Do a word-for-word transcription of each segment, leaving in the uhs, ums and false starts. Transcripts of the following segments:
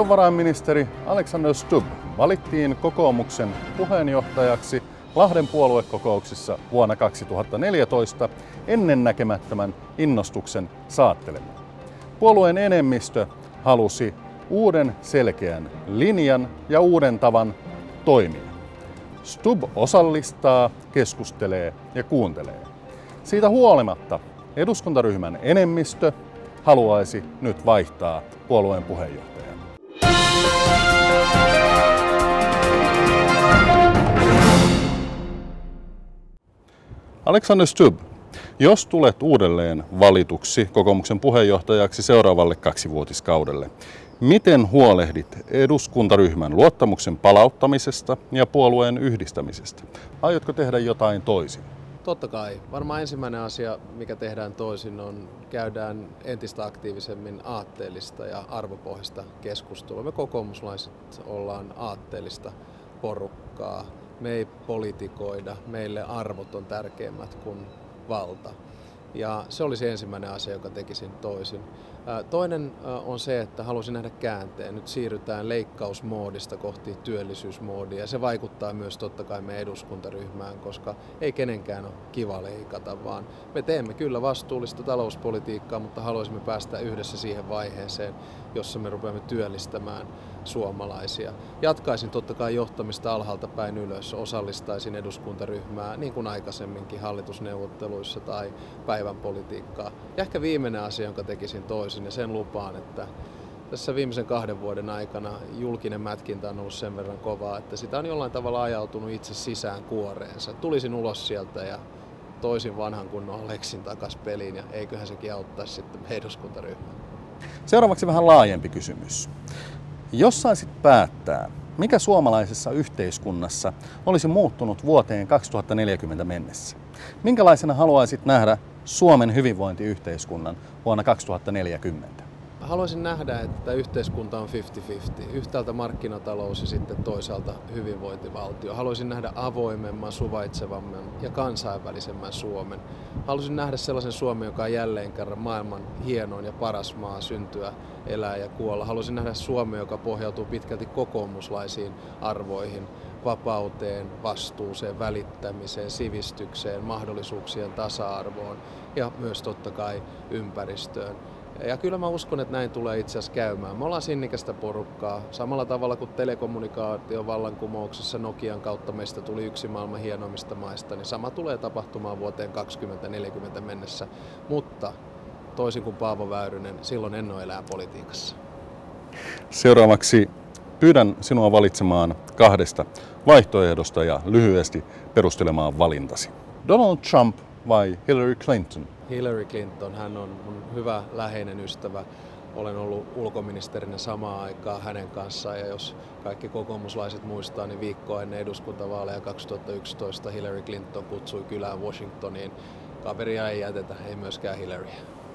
Valtiovarainministeri Alexander Stubb valittiin kokoomuksen puheenjohtajaksi Lahden puoluekokouksissa vuonna kaksituhattaneljätoista ennennäkemättömän innostuksen saattelemaan. Puolueen enemmistö halusi uuden selkeän linjan ja uuden tavan toimia. Stubb osallistaa, keskustelee ja kuuntelee. Siitä huolimatta eduskuntaryhmän enemmistö haluaisi nyt vaihtaa puolueen puheenjohtajan. Alexander Stubb, jos tulet uudelleen valituksi kokoomuksen puheenjohtajaksi seuraavalle kaksivuotiskaudelle, miten huolehdit eduskuntaryhmän luottamuksen palauttamisesta ja puolueen yhdistämisestä? Aiotko tehdä jotain toisin? Totta kai. Varmaan ensimmäinen asia, mikä tehdään toisin, on käydään entistä aktiivisemmin aatteellista ja arvopohjaista keskustelua. Me kokoomuslaiset ollaan aatteellista porukkaa. Me ei politikoida. Meille arvot on tärkeimmät kuin valta. Ja se oli se ensimmäinen asia, joka tekisin toisin. Toinen on se, että halusin nähdä käänteen. Nyt siirrytään leikkausmoodista kohti työllisyysmoodia. Ja se vaikuttaa myös totta kai meidän eduskuntaryhmään, koska ei kenenkään ole kiva leikata, vaan me teemme kyllä vastuullista talouspolitiikkaa, mutta haluaisimme päästä yhdessä siihen vaiheeseen, jossa me rupeamme työllistämään suomalaisia. Jatkaisin totta kai johtamista alhaalta päin ylös, osallistaisin eduskuntaryhmää niin kuin aikaisemminkin hallitusneuvotteluissa tai päivän politiikkaa. Ja ehkä viimeinen asia, jonka tekisin toisin, ja sen lupaan, että tässä viimeisen kahden vuoden aikana julkinen mätkintä on ollut sen verran kovaa, että sitä on jollain tavalla ajautunut itse sisään kuoreensa. Tulisin ulos sieltä ja toisin vanhan kunnon Aleksin takas peliin, ja eiköhän sekin auttaisi sitten eduskuntaryhmää. Seuraavaksi vähän laajempi kysymys. Jos saisit päättää, mikä suomalaisessa yhteiskunnassa olisi muuttunut vuoteen kaksituhattaneljäkymmentä mennessä? Minkälaisena haluaisit nähdä Suomen hyvinvointiyhteiskunnan vuonna kaksituhattaneljäkymmentä? Haluaisin nähdä, että yhteiskunta on viisikymmentä viisikymmentä. Yhtäältä markkinatalous ja sitten toisaalta hyvinvointivaltio. Haluaisin nähdä avoimemman, suvaitsevamman ja kansainvälisemmän Suomen. Haluaisin nähdä sellaisen Suomen, joka on jälleen kerran maailman hienoin ja paras maa syntyä, elää ja kuolla. Haluaisin nähdä Suomen, joka pohjautuu pitkälti kokoomuslaisiin arvoihin, vapauteen, vastuuseen, välittämiseen, sivistykseen, mahdollisuuksien tasa-arvoon ja myös totta kai ympäristöön. Ja kyllä mä uskon, että näin tulee itse asiassa käymään. Me ollaan sinnikästä porukkaa. Samalla tavalla kuin telekommunikaation vallankumouksessa Nokian kautta meistä tuli yksi maailman hienoimmista maista, niin sama tulee tapahtumaan vuoteen kaksituhattaneljäkymmentä mennessä. Mutta toisin kuin Paavo Väyrynen, silloin en ole elää politiikassa. Seuraavaksi pyydän sinua valitsemaan kahdesta vaihtoehdosta ja lyhyesti perustelemaan valintasi. Donald Trump vai Hillary Clinton? Hillary Clinton, hän on mun hyvä läheinen ystävä. Olen ollut ulkoministerinä samaan aikaan hänen kanssaan, ja jos kaikki kokoomuslaiset muistaa, niin viikkoa ennen eduskuntavaaleja kaksituhattayksitoista Hillary Clinton kutsui kylään Washingtoniin. Kaveria ei jätetä, ei myöskään Hillaryä.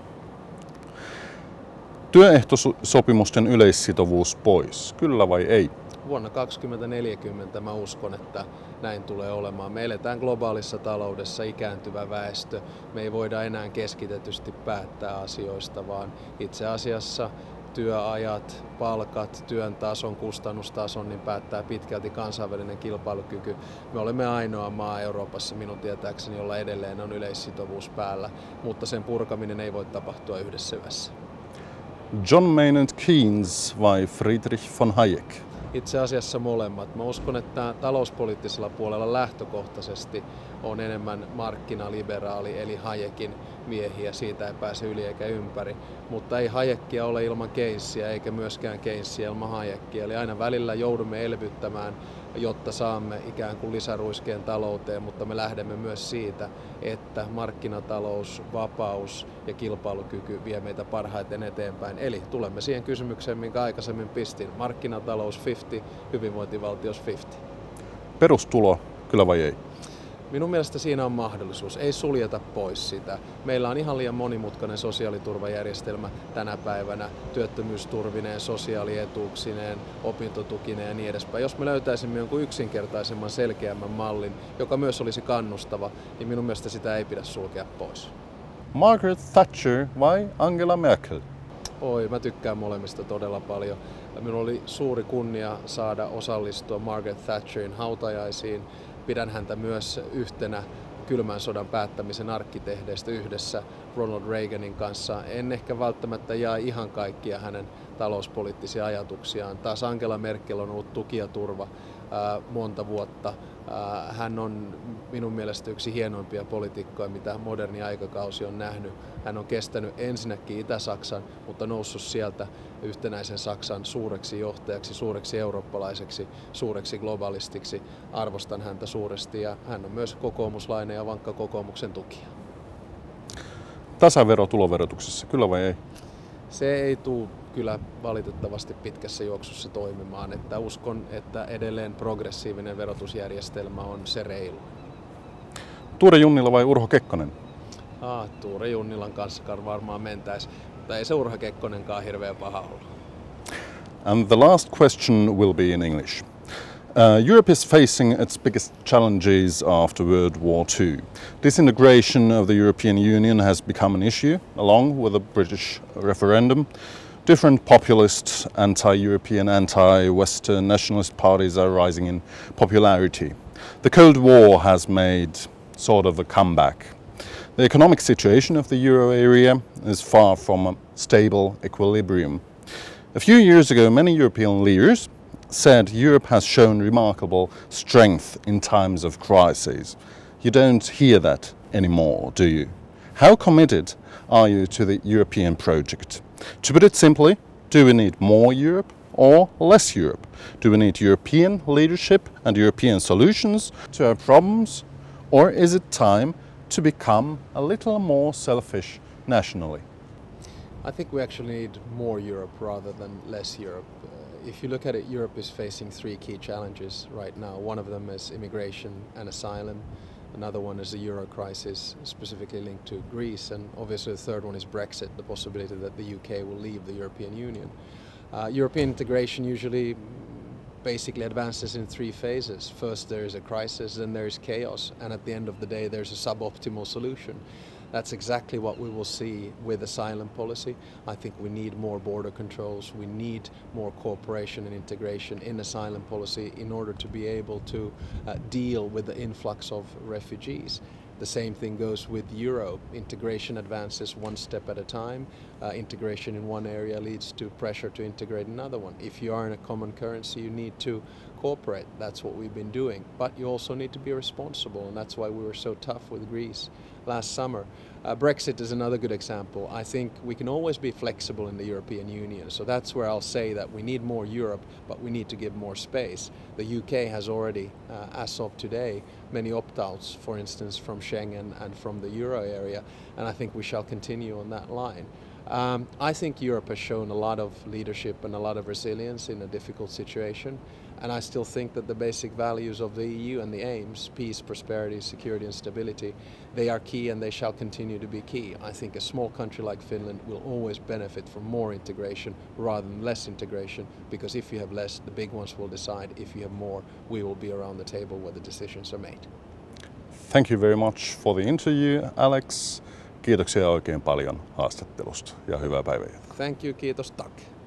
Työehtosopimusten yleissitovuus pois, kyllä vai ei? Vuonna kaksituhattaneljäkymmentä mä uskon, että näin tulee olemaan. Me eletään globaalissa taloudessa, ikääntyvä väestö. Me ei voida enää keskitetysti päättää asioista, vaan itse asiassa työajat, palkat, työn tason, kustannustason niin päättää pitkälti kansainvälinen kilpailukyky. Me olemme ainoa maa Euroopassa minun tietääkseni, jolla edelleen on yleissitovuus päällä, mutta sen purkaminen ei voi tapahtua yhdessä yössä. John Maynard Keynes vai Friedrich von Hayek? Itse asiassa molemmat. Mä uskon, että talouspoliittisella puolella lähtökohtaisesti on enemmän markkinaliberaali, eli Hayekin miehiä, siitä ei pääse yli eikä ympäri. Mutta ei Hayekia ole ilman Keynesiä, eikä myöskään Keynesiä ilman Hayekia. Eli aina välillä joudumme elvyttämään, jotta saamme ikään kuin lisäruiskeen talouteen, mutta me lähdemme myös siitä, että markkinatalous, vapaus ja kilpailukyky vie meitä parhaiten eteenpäin. Eli tulemme siihen kysymykseen, minkä aikaisemmin pistin. Markkinatalous viisikymmentä, hyvinvointivaltios viisikymmentä. Perustulo, kyllä vai ei? Minun mielestä siinä on mahdollisuus. Ei suljeta pois sitä. Meillä on ihan liian monimutkainen sosiaaliturvajärjestelmä tänä päivänä, työttömyysturvineen, sosiaalietuuksineen, opintotukineen ja niin edespäin. Jos me löytäisimme jonkun yksinkertaisemman, selkeämmän mallin, joka myös olisi kannustava, niin minun mielestä sitä ei pidä sulkea pois. Margaret Thatcher vai Angela Merkel? Oi, mä tykkään molemmista todella paljon. Minulla oli suuri kunnia saada osallistua Margaret Thatcherin hautajaisiin. Pidän häntä myös yhtenä kylmän sodan päättämisen arkkitehdeistä yhdessä Ronald Reaganin kanssa. En ehkä välttämättä jaa ihan kaikkia hänen talouspoliittisia ajatuksiaan. Taas Angela Merkel on ollut tuki ja turva ää, monta vuotta. Ää, hän on minun mielestä yksi hienoimpia poliitikkoja, mitä moderni aikakausi on nähnyt. Hän on kestänyt ensinnäkin Itä-Saksan, mutta noussut sieltä yhtenäisen Saksan suureksi johtajaksi, suureksi eurooppalaiseksi, suureksi globalistiksi. Arvostan häntä suuresti ja hän on myös kokoomuslainen ja vankka kokoomuksen tukija. Tasavero tuloverotuksessa, kyllä vai ei? Se ei tule kyllä valitettavasti pitkässä juoksussa toimimaan. Että uskon, että edelleen progressiivinen verotusjärjestelmä on se reilu. Tuure Junnila vai Urho Kekkonen? Ah, Tuure Junnilan kanssa varmaan mentäisi, mutta ei se Urho Kekkonenkaan hirveän paha ollut. And the last question will be in English. Uh, Europe is facing its biggest challenges after World War Two. Disintegration of the European Union has become an issue, along with the British referendum. Different populist, anti-European, anti-Western nationalist parties are rising in popularity. The Cold War has made sort of a comeback. The economic situation of the euro area is far from a stable equilibrium. A few years ago, many European leaders said Europe has shown remarkable strength in times of crisis. You don't hear that anymore, do you? How committed are you to the European project? To put it simply, do we need more Europe or less Europe? Do we need European leadership and European solutions to our problems? Or is it time to become a little more selfish nationally? I think we actually need more Europe rather than less Europe. Uh, if you look at it, Europe is facing three key challenges right now. One of them is immigration and asylum. Another one is the euro crisis, specifically linked to Greece. And obviously the third one is Brexit, the possibility that the U K will leave the European Union. Uh, European integration usually basically advances in three phases. First there is a crisis, then there is chaos, and at the end of the day there's a suboptimal solution. That's exactly what we will see with asylum policy. I think we need more border controls, we need more cooperation and integration in asylum policy in order to be able to uh, deal with the influx of refugees. The same thing goes with Euro. Integration advances one step at a time. Uh, integration in one area leads to pressure to integrate another one. If you are in a common currency, you need to cooperate. That's what we've been doing. But you also need to be responsible, and that's why we were so tough with Greece last summer. Uh, Brexit is another good example. I think we can always be flexible in the European Union. So that's where I'll say that we need more Europe, but we need to give more space. The U K has already, uh, as of today, many opt-outs, for instance, from Schengen and from the euro area, and I think we shall continue on that line. Um, I think Europe has shown a lot of leadership and a lot of resilience in a difficult situation, and I still think that the basic values of the E U and the aims, peace, prosperity, security and stability, they are key and they shall continue to be key. I think a small country like Finland will always benefit from more integration rather than less integration, because if you have less, the big ones will decide. If you have more, we will be around the table where the decisions are made. Thank you very much for the interview, Alex. Kiitoksia oikein paljon haastattelusta ja hyvää päivää. Thank you, kiitos, tack.